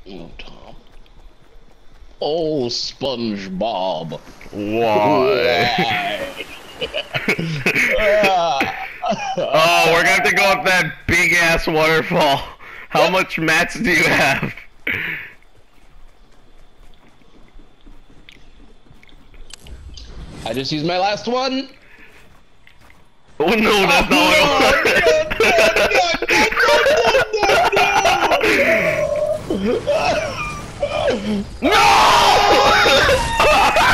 Oh, Tom. Oh, SpongeBob. Why? Why? Oh, we're gonna have to go up that big ass waterfall. How much mats do you have? I just used my last one. Oh no, that's not what I want. No!